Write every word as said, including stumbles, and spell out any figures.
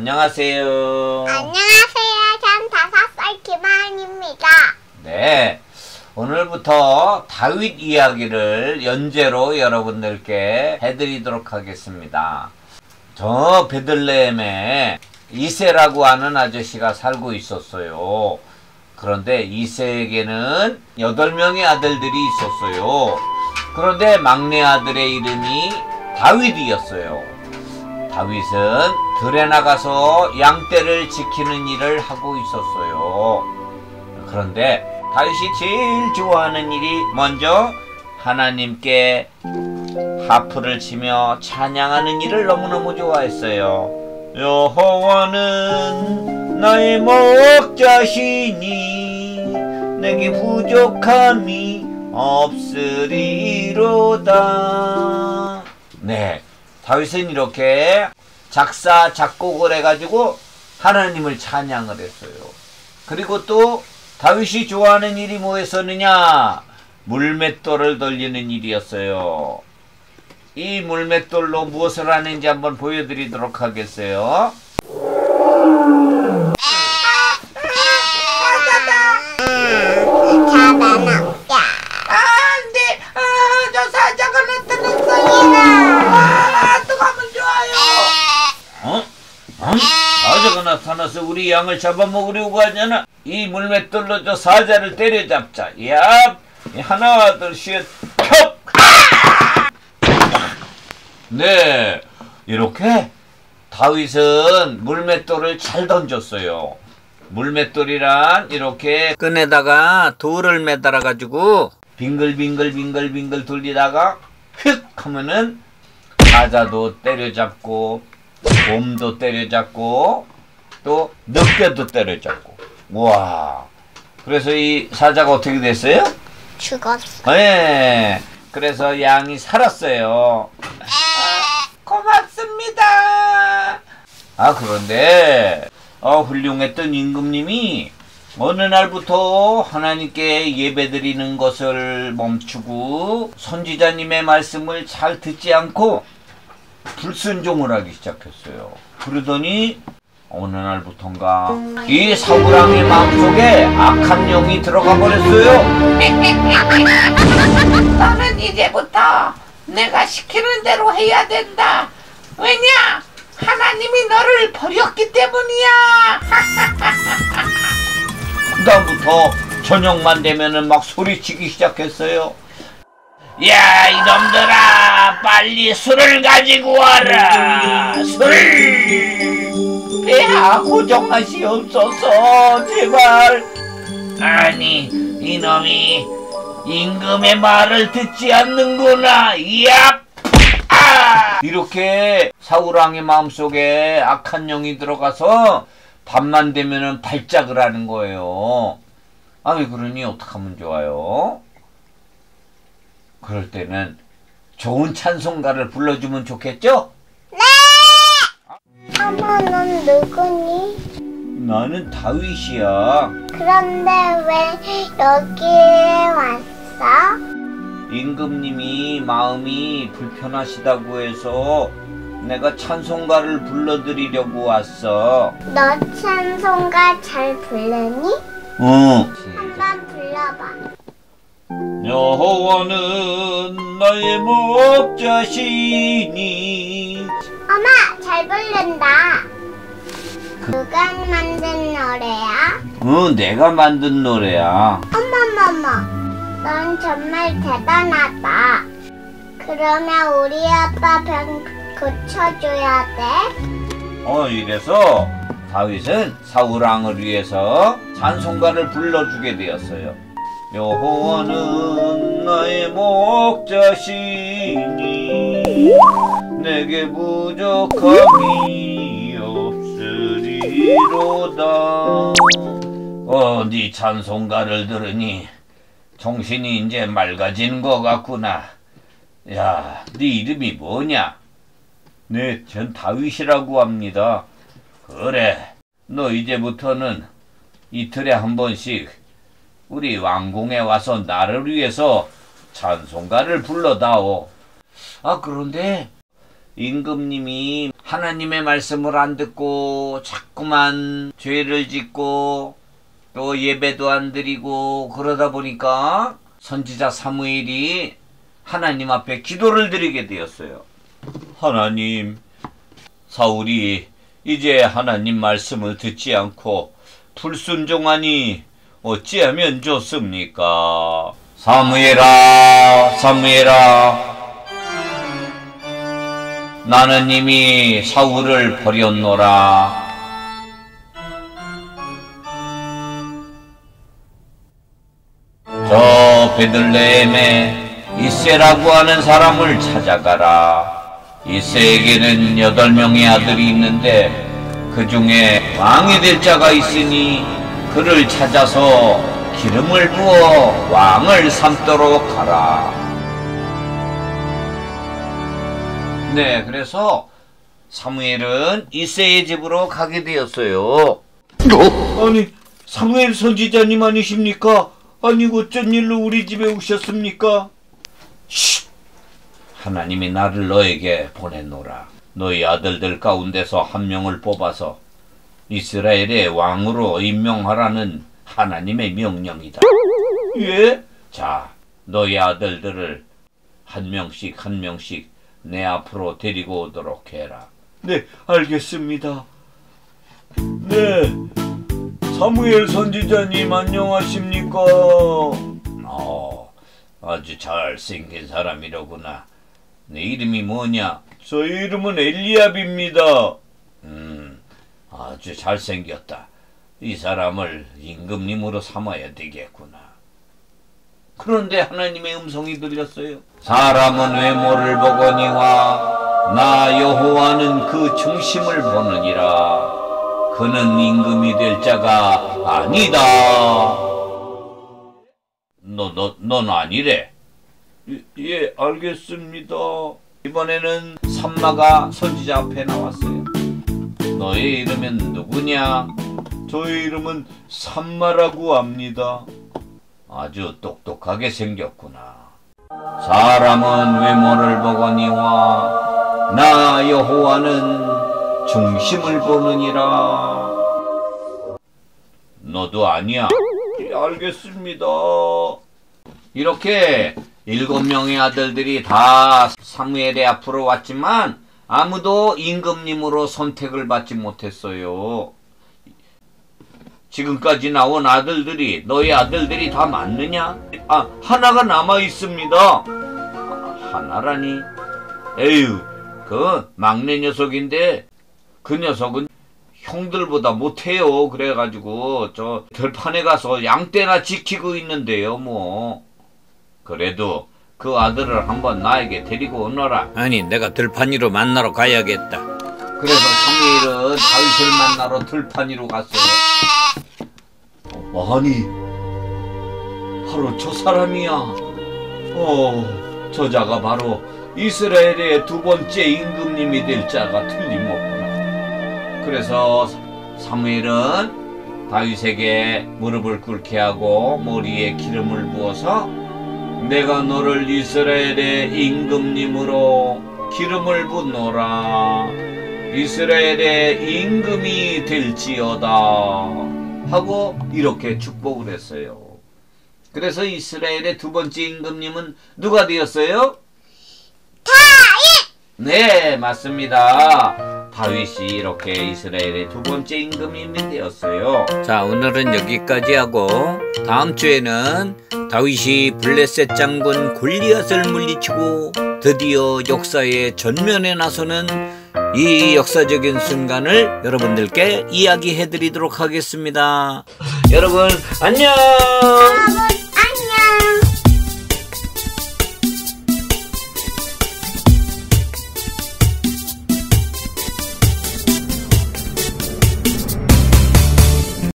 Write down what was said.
안녕하세요. 안녕하세요. 전 다섯 살 김하은입니다. 네, 오늘부터 다윗 이야기를 연재로 여러분들께 해드리도록 하겠습니다. 저 베들레헴에 이새라고 하는 아저씨가 살고 있었어요. 그런데 이새에게는 여덟 명의 아들들이 있었어요. 그런데 막내 아들의 이름이 다윗이었어요. 다윗은 들에 나가서 양떼를 지키는 일을 하고 있었어요. 그런데 다윗이 제일 좋아하는 일이 먼저 하나님께 하프를 치며 찬양하는 일을 너무너무 좋아했어요. 여호와는 나의 목자시니 내게 부족함이 없으리로다. 네, 다윗은 이렇게 작사 작곡을 해가지고 하나님을 찬양을 했어요. 그리고 또 다윗이 좋아하는 일이 뭐였었느냐? 물맷돌을 돌리는 일이었어요. 이 물맷돌로 무엇을 하는지 한번 보여드리도록 하겠어요. 안돼, 저 사자가 나타났어요. 아, 또 가면 좋아요. 어? 어? 사자가 나타나서 우리 양을 잡아먹으려고 하잖아. 이 물맷돌로 저 사자를 때려잡자. 야, 하나, 둘, 셋, 펴! 네, 이렇게 다윗은 물맷돌을 잘 던졌어요. 물맷돌이란 이렇게 끈에다가 돌을 매달아 가지고 빙글빙글 빙글빙글 돌리다가 휙 하면은 사자도 때려잡고 곰도 때려잡고 또 늑대도 때려잡고. 와, 그래서 이 사자가 어떻게 됐어요? 죽었어. 네, 그래서 양이 살았어요. 아, 고맙습니다. 아, 그런데 어, 훌륭했던 임금님이 어느 날부터 하나님께 예배드리는 것을 멈추고 선지자님의 말씀을 잘 듣지 않고 불순종을 하기 시작했어요. 그러더니 어느 날부턴가 이 사울왕의 마음속에 악한 영이 들어가 버렸어요. 너는 이제부터 내가 시키는 대로 해야 된다. 왜냐? 하나님이 너를 버렸기 때문이야. 그다음부터 저녁만 되면은 막 소리치기 시작했어요. 야, 이놈들아, 빨리 술을 가지고 와라. 술. 배야 고정맛이 없어서 제발. 아니, 이놈이 임금의 말을 듣지 않는구나. 야! 아! 이렇게 사울왕의 마음속에 악한 영이 들어가서 밤만 되면은 발작을 하는 거예요. 아, 왜 그러니 어떡하면 좋아요? 그럴 때는 좋은 찬송가를 불러주면 좋겠죠? 네! 어머, 넌 누구니? 나는 다윗이야. 그런데 왜 여기에 왔어? 임금님이 마음이 불편하시다고 해서 내가 찬송가를 불러드리려고 왔어. 너 찬송가 잘 부르니? 응. 한번 불러봐. 여호와는 나의 목자시니. 어머, 잘 부른다. 누가 만든 노래야? 응, 내가 만든 노래야. 어머머머, 넌 정말 대단하다. 그러면 우리 아빠 병 고쳐줘야 돼? 어, 이래서 다윗은 사울왕을 위해서 찬송가를 불러주게 되었어요. 여호와는 나의 목자시니 내게 부족함이 없으리로다. 어, 네 찬송가를 들으니 정신이 이제 맑아지는 것 같구나. 야, 네 이름이 뭐냐? 네, 전 다윗이라고 합니다. 그래, 너 이제부터는 이틀에 한 번씩 우리 왕궁에 와서 나를 위해서 찬송가를 불러다오. 아, 그런데 임금님이 하나님의 말씀을 안 듣고 자꾸만 죄를 짓고 또 예배도 안 드리고 그러다 보니까 선지자 사무엘이 하나님 앞에 기도를 드리게 되었어요. 하나님, 사울이 이제 하나님 말씀을 듣지 않고 불순종하니 어찌하면 좋습니까? 사무엘아, 사무엘아, 나는 이미 사울을 버렸노라. 저 베들레헴에 이새라고 하는 사람을 찾아가라. 이새에게는 여덟 명의 아들이 있는데 그 중에 왕이 될 자가 있으니 그를 찾아서 기름을 부어 왕을 삼도록 하라. 네, 그래서 사무엘은 이새의 집으로 가게 되었어요. 아니, 사무엘 선지자님 아니십니까? 아니, 어쩐 일로 우리 집에 오셨습니까? 쉿! 하나님이 나를 너에게 보냈노라. 너희 아들들 가운데서 한 명을 뽑아서 이스라엘의 왕으로 임명하라는 하나님의 명령이다. 예? 자, 너희 아들들을 한 명씩 한 명씩 내 앞으로 데리고 오도록 해라. 네, 알겠습니다. 네, 사무엘 선지자님 안녕하십니까? 어, 아주 잘생긴 사람이로구나. 내 이름이 뭐냐? 저 이름은 엘리압입니다. 음, 아주 잘생겼다. 이 사람을 임금님으로 삼아야 되겠구나. 그런데 하나님의 음성이 들렸어요. 사람은 외모를 보거니와 나 여호와는 그 중심을 보느니라. 그는 임금이 될 자가 아니다. 너, 너, 넌 아니래. 예, 예, 알겠습니다. 이번에는 산마가 선지자 앞에 나왔어요. 너의 이름은 누구냐? 저의 이름은 산마라고 합니다. 아주 똑똑하게 생겼구나. 사람은 외모를 보거니와 나 여호와는 중심을 보느니라. 너도 아니야. 예, 알겠습니다. 이렇게 일곱 명의 아들들이 다 사무엘의 앞으로 왔지만 아무도 임금님으로 선택을 받지 못했어요. 지금까지 나온 아들들이 너희 아들들이 다 맞느냐? 아, 하나가 남아 있습니다. 하나라니? 에휴, 그 막내 녀석인데 그 녀석은 형들보다 못해요. 그래가지고 저 들판에 가서 양떼나 지키고 있는데요. 뭐 그래도 그 아들을 한번 나에게 데리고 오너라. 아니, 내가 들판 위로 만나러 가야겠다. 그래서 사무엘은 다윗을 만나러 들판 위로 갔어요. 아니, 바로 저 사람이야. 어, 저자가 바로 이스라엘의 두 번째 임금님이 될 자가 틀림없구나. 그래서 사무엘은 다윗에게 무릎을 꿇게 하고 머리에 기름을 부어서 내가 너를 이스라엘의 임금님으로 기름을 붓노라. 이스라엘의 임금이 될지어다 하고 이렇게 축복을 했어요. 그래서 이스라엘의 두 번째 임금님은 누가 되었어요? 다윗! 네, 맞습니다. 다윗이 이렇게 이스라엘의 두 번째 임금님이 되었어요. 자, 오늘은 여기까지 하고 다음 주에는 다윗이 블레셋 장군 골리앗을 물리치고 드디어 역사의 전면에 나서는 이 역사적인 순간을 여러분들께 이야기해 드리도록 하겠습니다. 여러분 안녕.